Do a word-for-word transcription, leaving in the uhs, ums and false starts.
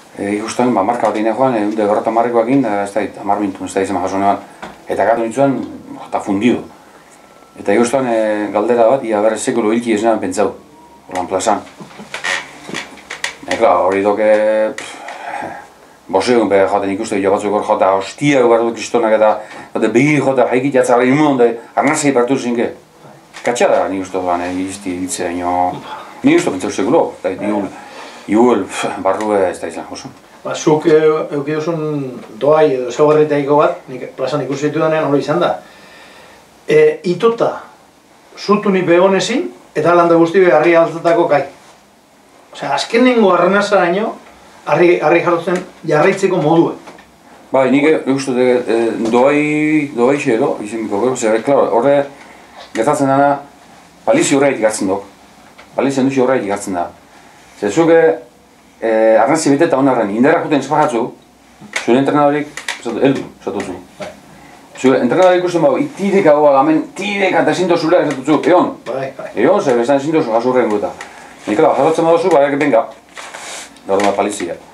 Ikusten, ba, marka bat egin joan, egunde gorrata marrekoak egin, ez da, amar mintu, ez da izan jaso neban. Eta gatu nintzen, eta fundido. Eta ikusten, galdera bat, ia berre sekulu hilki ez neban pentsau, holan plazan. Eta, hori doke, bosegun beha jaten ikusten, jo batzuk hor jota, hostia behar duk istonak eta begi jota, haikit jatzara imun, da, arnazei partu zinke. Katxada, nik uste duan, izti ditzea, nik uste pentsau sekulo, eta iul, iul, barrue ez da izan, oso. Ba, zuk eukiduzun doai edo zeugarritaiko bat, nik plazan ikusi ditu denean hori izan da. Ituta, zutu nipe egonezin, eta landa guzti beha harri altzatako kai. Osea, azkenengo arnazaraino, harri jarrotzen jarraitzeko modue. Bai, nik uste doai, doai xero, izan biko gero, zer, klaro, horre, gertatzen dana, palizi horreitik hartzen duk. Palizi handuzi horreitik hartzen da. Zer, zuke, arnazi bete eta honarren, indarra juten espajatzu, zure entrenadorik, heldu, esatu zu. Zure entrenadorik ikusten bau, tideka hau agamen, tideka eta zinto zure esatu zu, egon. Egon, zer, bestan zinto zu, jasurren gueta. Nik, klar, jasotzen badozu, baiak benga. Gaur da palizia.